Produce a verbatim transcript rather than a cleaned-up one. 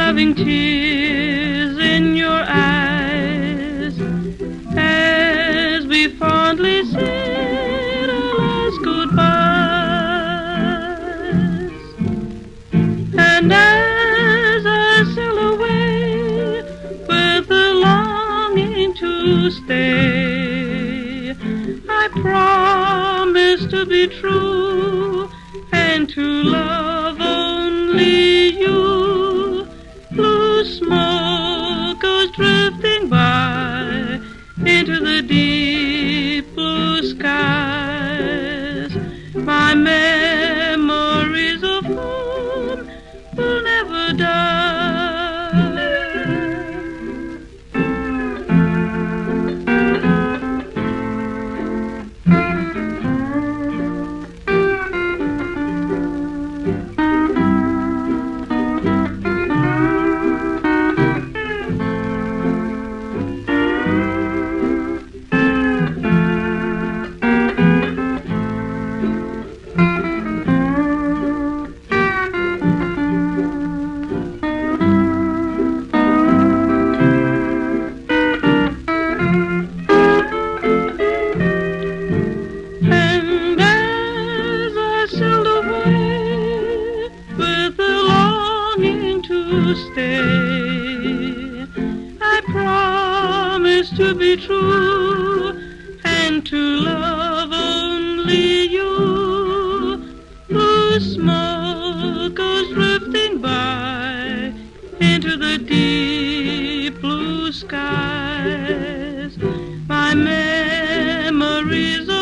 having tears in your eyes as we fondly said our last goodbyes. And as I sail away with a longing to stay, I promise to be true and to love only you. Blue smoke goes drifting by into the deep blue skies. My memories of home will never die. To stay, I promise to be true and to love only you. Blue smoke goes drifting by into the deep blue skies. My memories